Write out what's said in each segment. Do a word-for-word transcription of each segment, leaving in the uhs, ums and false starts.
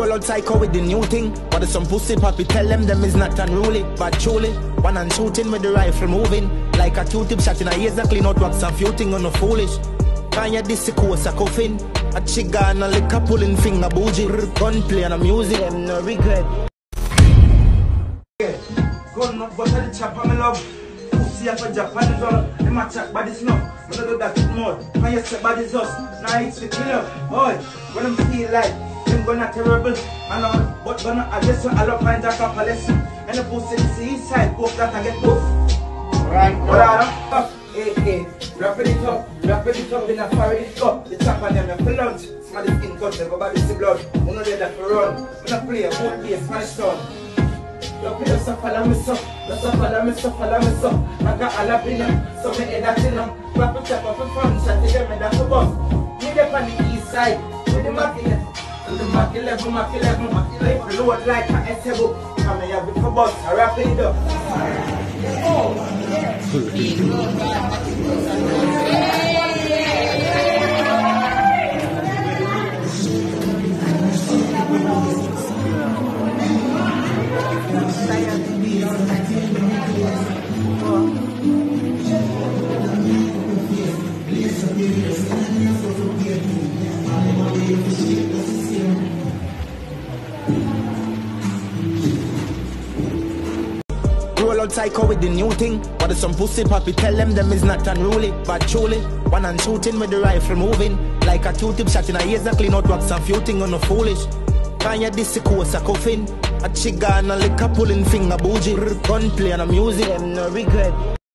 Roll out psycho with the new thing. But there's some pussy poppy, tell them them is not unruly. But truly, one and shooting with the rifle moving. Like a Q-tip shot in a ears, a clean out wax and few thing on no foolish. Can you this course a coffin? A chiga and a liquor pulling finger bougie. Gunplay and a music, them no regret. Gun up butter the chopper, my love. Pussy up a Japanese all. Them a chat body snuff. When I do that with more. When you say body's us. Now it's the killer. Boy, when them feel like them gonna terrible. And all, but gonna address you. I'll find a couple lesson. And the pussy is the east side. Go that and get both. Right, what are you? Hey, hey, wrapping it up, wrapping it up in a foreign cup. The chop on them, you for lunch. Smell the skin cut, them go back to the blood. You know they're for run. We don't play a whole day, Spanish town. You play us up, follow me so. Let's up, follow me so, follow me so. I got all up in them, so me head that in them. Wrap it up, up in front, shot to them, and that's a bus. Me up on the east side, with the Mac eleven. With the Mac eleven, Mac eleven, Mac eleven. The load like an S E book. Come here with the bus, I wrap it up. Oh! Roll out psycho with the new thing. But there's some pussy poppy, tell them them is not unruly. But truly, one and shooting with the rifle moving. Like a Q-tip shot in a ears, a clean out wax and few thing on no foolish. Can you this course a coffin? A chiga and a liquor pulling finger bougie. Gunplay and a music, them no regret.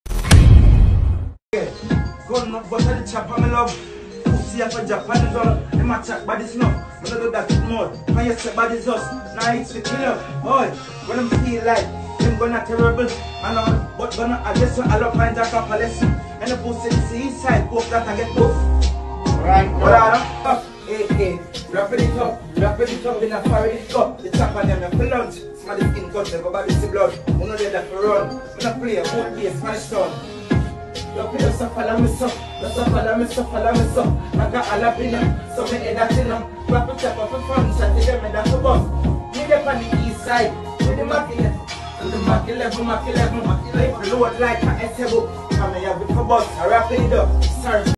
Gun up butter the chopper, my love. Pussy up a Japanese all. Them a chat body snuff. When I do that with more. When you say body's us. Now it's the killer. Boy, when them feel like them gonna terrible. And all, but gonna address you. I'll find a couple lesson. And the pussy is the east side. Go that and get both. Right, what are you? Hey, hey, wrapping it up, wrapping it up in a foreign cup. The chop on them, you for lunch. Smell the skin cut, them go back to the blood. You know they're for run. We don't play a whole day, Spanish town. You play us up, follow me so. Let's up, follow me so, follow me so. I got all up in them, so me head that in them. Wrap it up, up in front, shot to them, and that's a bus. Me up on the east side, with the Mac eleven. With the Mac eleven, Mac eleven, Mac eleven. The load like an S E book. Come here with the bus, I wrap it up. Sorry.